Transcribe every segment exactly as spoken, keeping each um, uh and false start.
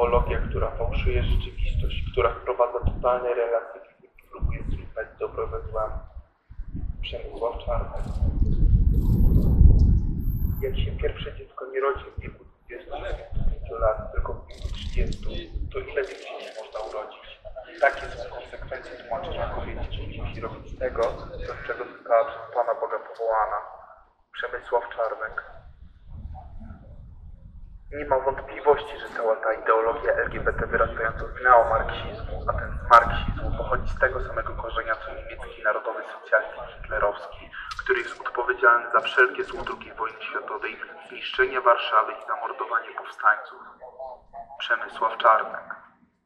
ideologia, która fałszuje rzeczywistość, która wprowadza totalny relatywizm i próbuje zrównać dobro ze złem. Przemysław Czarnek. Jak się pierwsze dziecko nie rodzi w wieku dwudziestu pięciu lat, tylko w wieku trzydziestu, to ile tych dzieci można urodzić? Takie są konsekwencje tłumaczenia kobiecie, że nie musi robić tego, do czego została przez Pana Boga powołana. Przemysław Czarnek. Nie ma wątpliwości, że cała ta ideologia L G B T wyrastająca z neomarksizmu, a ten z marksizmu pochodzi z tego samego korzenia co niemiecki narodowy socjalizm hitlerowski, który jest odpowiedzialny za wszelkie zło drugiej wojny światowej, zniszczenie Warszawy i zamordowanie powstańców. Przemysław Czarnek.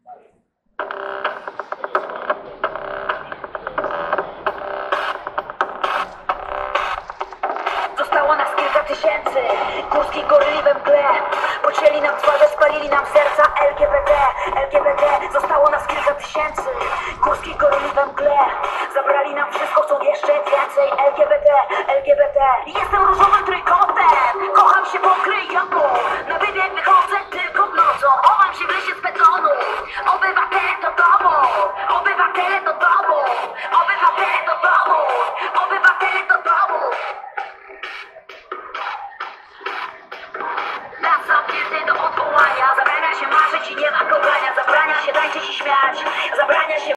Zostało nas kilka tysięcy, Górski goryli we mgle. Pocięli nam twarze, spalili nam serca. L G B T, L G B T. Zostało nas kilka tysięcy, Górski goryli we mgle. Zabrali nam wszystko, chcą jeszcze więcej. L G